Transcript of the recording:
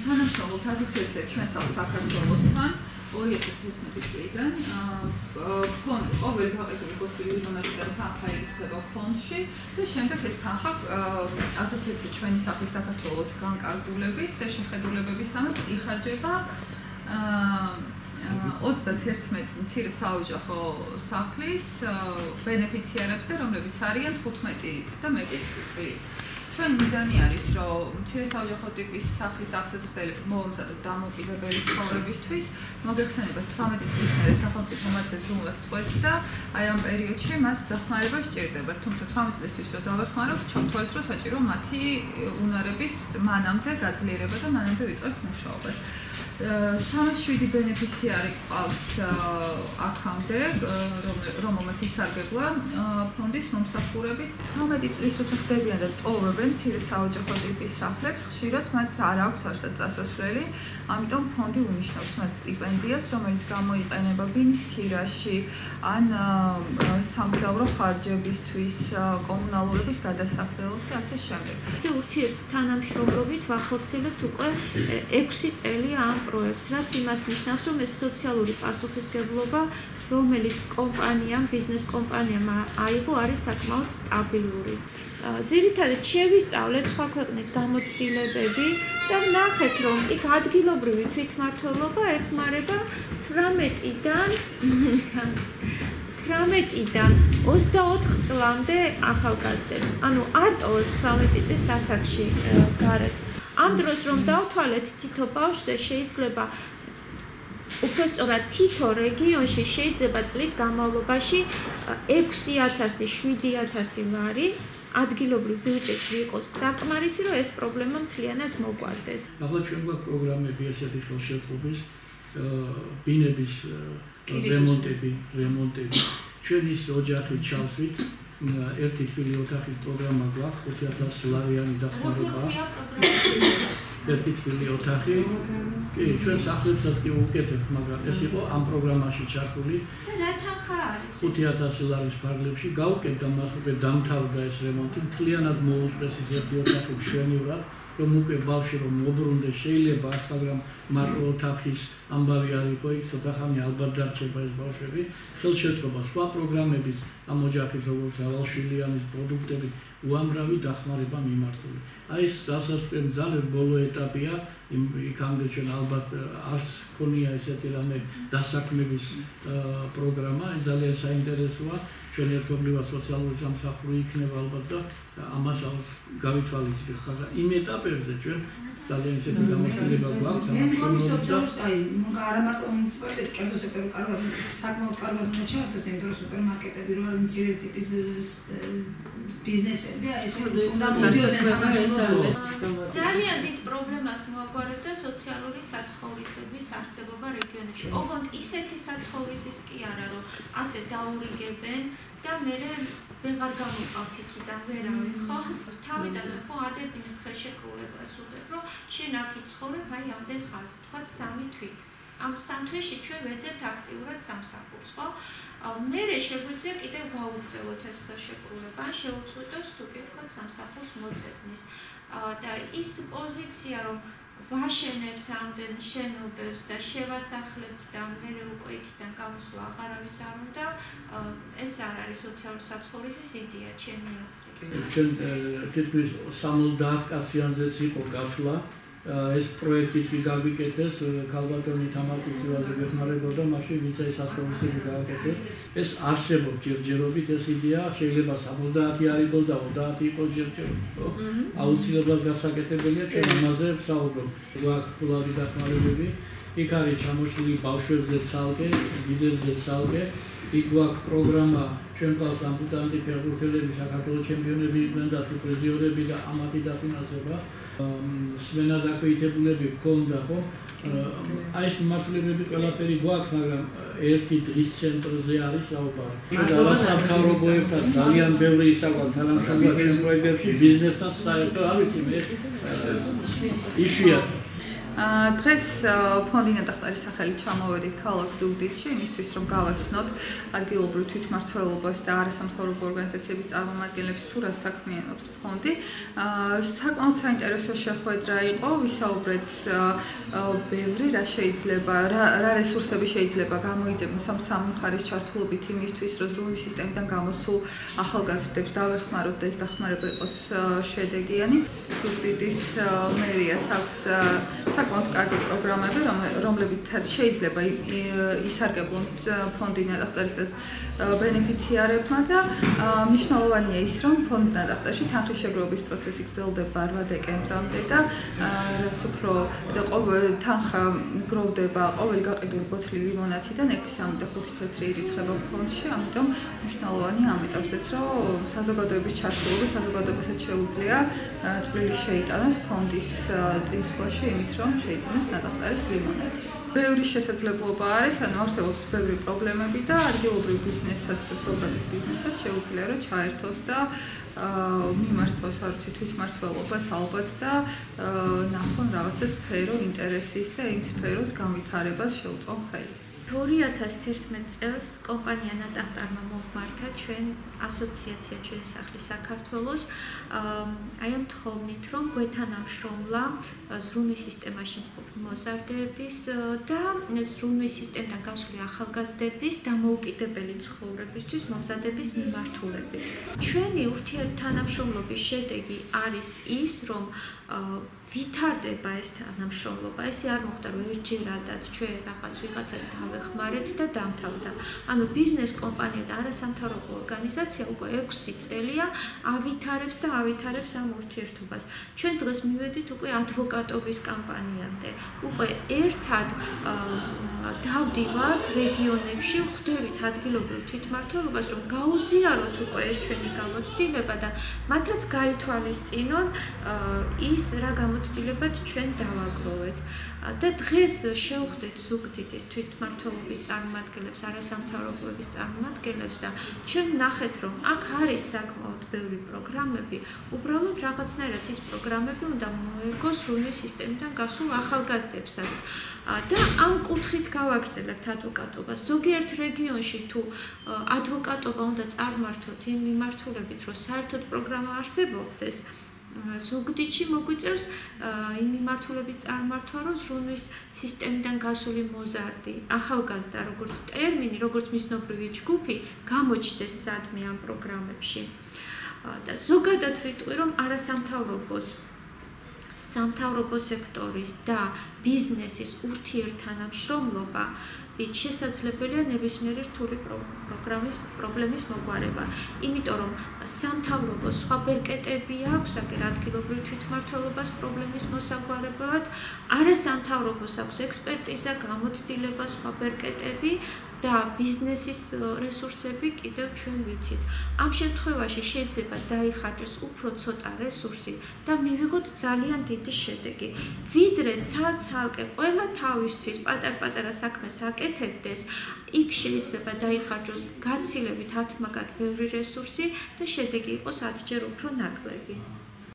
თანამშრომლთა ასოციაცია ჩვენ საქართველოსთან 2011 წლიდან ფონდ ყოველი გაყიდული გოთბილი მონაცემიდან თანხა ირიცხება ფონდში და შემდეგ ეს თანხა ასოციაცია ჩვენი სახლის საქართველოს განკარგულებით და შეხედულებების სამეთ იხარჯება 31 მცირე საოჯახო სახლის ბენეფიციარებზე, რომლებიც არიან 15 და მეტი წლის. Ჩვენ მიზანი არის, რომ მცირე საოჯახო ტიპის სახლის აღსაზრდელი მოვამზადოთ დამოუკიდებელი ცხოვრებისთვის, მოგეხსენებათ 18 წლის მერე სახელმწიფო მათზე ზრუნვას წყვეტს და აი ამ პერიოდში მათ დახმარება სჭირდებათ. თუმცა 18 წლისთვის რომ დავეხმაროთ, ჩავთვალეთ, რომ საჭირო მათი უნარების მანამდე გაძლიერება და მანამდე ვიწყებთ მუშაობას. 37 ბენეფიციარი ყავს აქამდე, რომელმაც ისარგებლა ფონდის მომსახურებით. 18 წლის როცა ხდებიან და ტოვებენ მცირე საოჯახო ტიპის სახლებს, ხშირად მათ არ აქვთ არსად წასასვლელი, ამიტომ ფონდი უნიშნავს მათ სტიპენდიას, რომელიც გამოიყენება ბინის ქირაში, ან სამგზავრო ხარჯებისთვის, კომუნალურების გადასახდელად და ასე შემდეგ. ურთიერთთანამშრომლობით ვახორციელებთ უკვე 6 წელი ამ პროექტს, რაც იმას ნიშნავს, რომ ეს სოციალური პასუხისმგებლობა, რომელიც კომპანიამ, ბიზნეს კომპანიამ აიღო, არის საკმაოდ სტაბილური. ძირითადად შევისწავლეთ სხვა ქვეყნის გამოცდილებები და ვნახეთ, რომ იქ ადგილობრივი თვითმმართველობა ეხმარება 18-დან 24 წლამდე ახალგაზრდებს. ანუ არ ტოვებს 18 წლის ასაკში გარეთ. ამ დროს რომ დავთვალეთ თითო ბავშვზე შეიძლება უпростоრად თითო რეგიონში შეიძლება წლის განმავლობაში 6,000-7,000 ლარი ადგილობრივ ბიუჯეტში იყოს საკმარისი, რომ ეს პრობლემა მთლიანად მოგვარდეს. ახლა ჩვენ გვაქვს პროგრამები ესეთი ხელშეწყობის ბინების რემონტები. ჩვენ ის ოჯახით ჩავსვით ერთი თბილი ოთახის პროგრამა გვაქვს 5,000 ლარიანი დახმარება. ერთი თბილი ოთახი. კი, ჩვენ სახლებსაც კი ვუკეთებთ, მაგრამ ეს იყო ამ პროგრამაში ჩართული. რა თანხა არის? 5,000 ლარის ფარგლებში გავუკეთდა მას უკვე დამთავრდა ეს რემონტი. მთლიანად მოუწყვეს ის ერთი ოთახი მშვენივრად, რომ უკვე ბავშვი რომ მობრუნდეს შეიძლება, მაგრამ მარტო ოთახის ამბავი არ იყო, იქ ცოტა ხანი ალბათ დარჩება ეს ბავშვები. ხელშეწყობა სხვა პროგრამების ამ ოჯახის როგორც ალალშვილიანის პროდუქტები უამრავი დახმარება მიმართული. აი ეს დასაწყებ ძალიან ბოლო ეტაპია, იქამდე ჩვენ ალბათ არც ქონია ესეთი რამე დასაქმების პროგრამა, ეს ძალიან საინტერესოა. ჩვენ ერთობლივად სოციალური სამსახური იქნება ალბათ და ამას გავითვალისწინებთ. მაგრამ იმ ეტაპებზე ჩვენ ძალიან ისეთი გამოცდილება გვაქვს. არა მარტო მუნიციპალიტეტი, კერძო სექტორი კარგად, საკმაოდ კარგად უნდა ჩაერთოს, იმიტომ რომ სუპერმარკეტები რო არის მცირე ტიპის ბიზნესები, ეს უნდა მოდიოდნენ თანამშრომლობაზე. ძალიან დიდ პრობლემას მოაგვარებდა სოციალური საცხოვრისების არსებობა რეგიონებში. ოღონდ ისეთი საცხოვრისის კი არა, რომ ასე დაურიგებენ და მერე ვეღარ გამოვყავთ იქიდან ვერავინ, ხო? თავიდან ხო ადებინებ ხელშეკრულებას უდებ, რომ შენ აქ იცხოვრებ, აი ამდენ ხანს, თქვათ 3 თვით. ამ 3 თვეში ჩვენ ვეძებთ აქტიურად სამსახურს, ხო? მერე შეგვიძლია კიდევ გაუგრძელოთ ეს ხელშეკრულება, ან შევუწყვეტოთ თუ კი თქვათ სამსახურს მოძებნის. და ის პოზიცია, რომ ვაშენებთ ამდენ შენობებს და შევასახლებთ და მერე უკვე იქიდან გამოსვლა აღარავის არ უნდა, ეს არ არის სოციალური საცხოვრისის იდეა, ჩემი აზრით. ჩვენ თითქმის 70 კაციანზეც იყო გათვლა. ეს პროექტიც გაგვიკეთეს, ქალბატონი თამარ კუძილაძე გეხმარებოდა, მაშინ ვინც ეს ასწავლისები გააკეთეს. ეს არსებობს ჯერჯერობით ეს იდეა, შეიძლება 70 არ იყოს და 30 იყოს ჯერჯერობით. აუცილებლად გასაკეთებელია, ჩვენ ამაზე ვსაუბრობთ. გვაქვს ფულადი დახმარებები, იქ არის ჩამოშლილი ბავშვებზე ცალკე, დიდებზე ცალკე. იქ გვაქვს პროგრამა, ჩვენ ყავს ამბუტანტი ფეხბურთელები, საქართველოს ჩემპიონები იყვნენ და პრიზიორები და ამათი დაფინანსება. სმენა დაქვეითებულები გქონდა, ხო? აი ეს მიმართულებები ყველაფერი გვაქვს, მაგრამ ერთი დღის ცენტრზე არის საუბარი. და სამთავრობოებთან ძალიან ბევრი ისაუბრა თანამშრომლობრივ პროექტებში, ბიზნესთან საერთო არის მე. იშვიათად. დღეს ფონდი ნატახტარის სახელით ჩამოვედით ქალაქ ზუგდიდში იმისთვის რომ გავაცნოთ ადგილობრივ თვითმმართველობას და არასამთავრობო ორგანიზაციების წარმომადგენლებს თუ რა საქმიანობს ფონდი. საკმაოდ საინტერესო შეხვედრა იყო, ვისაუბრეთ ბევრი რა შეიძლება, რა რესურსები შეიძლება გამოიძებნოს ამ სამ მხარის ჩართულობით იმისთვის, რომ ზრუნვის სისტემიდან გამოსულ ახალგაზრდებს დავეხმაროთ და ეს დახმარება იყოს შედეგიანი. ზუგდიდის მერიას აქვს საკმაოდ კარგი პროგრამები, რომლებითაც შეიძლება ისარგებლონ ფონდი ნატახტარის და ბენეფიციარებმა და მნიშვნელოვანია ის, რომ ფონდი ნატახტარში თანხის პროცესი გრძელდება 8 დეკემბრამდე და რაც უფრო თანხა გროვდება ყოველი გაყიდული ბოთლი ლიმონათიდან 1.65 თეთრი ირიცხება ფონდში, ამიტომ მნიშვნელოვანია ამ ეტაპზეც, რომ საზოგადოების ჩართულობა საზოგადოებასაც შეუძლია წვლილი შეიტანოს ფონდის წინსვლაში იმით, რომ შეიძინოს ნატახტარის ლიმონადი. ბევრი შესაძლებლობა არის, ანუ არსებობს ბევრი პრობლემები და ადგილობრივ ბიზნესსაც და ზოგადად ბიზნესსაც შეუძლია რომ ჩაერთოს და მიმართოს არცი თვითმმართველობას ალბათ და ნახონ რაღაცა სფერო ინტერესის და იმ სფეროს განვითარებას შეუწყონ ხელი. 2011 წელს კომპანია ნატახტარმა მომმართა ჩვენ ასოციაცია ჩვენი სახლის საქართველოს აი ამ თხოვნით რომ გვეთანამშრომლა ზრუნვის სისტემაში მყოფი მოზარდების და ზრუნვის სისტემიდან გასული ახალგაზრდების დამოუკიდებელი ცხოვრებისთვის მომზადების მიმართულებით. ჩვენი ურთიერთთანამშრომლობის შედეგი არის ის რომ ვითარდება ეს თანამშრომლობა. ესე არ მოხდა რომ ერთჯერადაც ჩვენ რაღაც ვიღაცას დავეხმარეთ და დამთავრდა. ანუ ბიზნეს კომპანია და არასამთავრობო ორგანიზაცია უკვე 6 წელია ავითარებს და ავითარებს ამ ურთიერთობას. ჩვენ დღეს მივედით უკვე ადვოკატობის კამპანიამდე. უკვე ერთად დავდივართ რეგიონებში, ხვდებით ადგილობრივ თვითმმართველობას, რომ გაუზიაროთ უკვე ეს ჩვენი გამოცდილება და მათაც გაითვალისწინონ ის რა გამოცდილებად ჩვენ დავაგროვეთ. და დღეს შევხვდით ზუგდიდის თვითმმართველობის წარმომადგენლებს, არასამთავრობოების წარმომადგენლებს და ჩვენ ნახეთ, რომ აქ არის საკმაოდ ბევრი პროგრამები, უბრალოდ რაღაცნაირად ის პროგრამები უნდა მოერგოს ზრუნვის სისტემიდან გასულ ახალგაზრდებსაც. და ამ კუთხით გავაგრძელებთ ადვოკატობას. ზოგიერთ რეგიონში თუ ადვოკატობა უნდა წარმართოთ იმ მიმართულებით, რომ საერთოდ პროგრამა არსებობდეს, ზუგდიდში მოგვიწევს იმ მიმართულებით წარმართვა, რომ ზრუნვის სისტემიდან გასული მოზარდი, ახალგაზრდა, როგორც ტერმინი, როგორც მიზნობრივი ჯგუფი, გამოჩნდეს სადმე ამ პროგრამებში. და ზოგადად ვიტყვი, რომ სამთავრობო სექტორის და ბიზნესის ურთიერთთანამშრომლობა შესაძლებელია ნებისმიერი რთული პრობლემის მოგვარება. იმიტომ რომ სამთავრობოს სხვა ბერკეტები აქვს, აგერ ადგილობრივ თვითმმართველობას პრობლემის მოსაგვარებლად, არასამთავრობოს აქვს ექსპერტიზა, გამოცდილება, სხვა ბერკეტები და ბიზნესის რესურსები კიდევ ჩვენ ვიცით. ამ შემთხვევაში შეიძლება დაიხარჯოს უფრო ცოტა რესურსი და მივიღოთ ძალიან დიდი შედეგი. ვიდრე ცალ-ცალკე ყველა თავისთვის პატარ-პატარა საქმეს აკეთებდეს, იქ შეიძლება დაიხარჯოს გაცილებით 10 მაგალ ბევრი რესურსი და შედეგი იყოს 10 ჯერ უფრო ნაკლები.